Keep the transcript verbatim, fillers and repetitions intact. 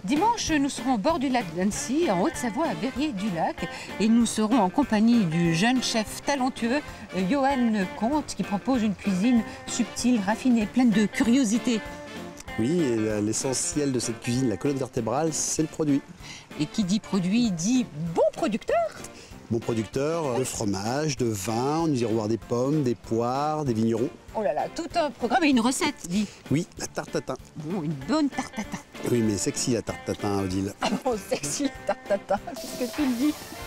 Dimanche, nous serons au bord du lac d'Annecy, en Haute-Savoie, à Verrier-du-Lac. Et nous serons en compagnie du jeune chef talentueux, Johan Comte, qui propose une cuisine subtile, raffinée, pleine de curiosité. Oui, et l'essentiel de cette cuisine, la colonne vertébrale, c'est le produit. Et qui dit produit, dit bon producteur. Bon producteur de fromage, de vin, on nous ira voir des pommes, des poires, des vignerons. Oh là là, tout un programme et une recette, dit. Oui, la tarte tatin. Bon, une bonne tarte tatin. Oui, mais sexy la tarte tatin, Odile. Oh, sexy la tarte tatin, qu'est-ce que tu me dis?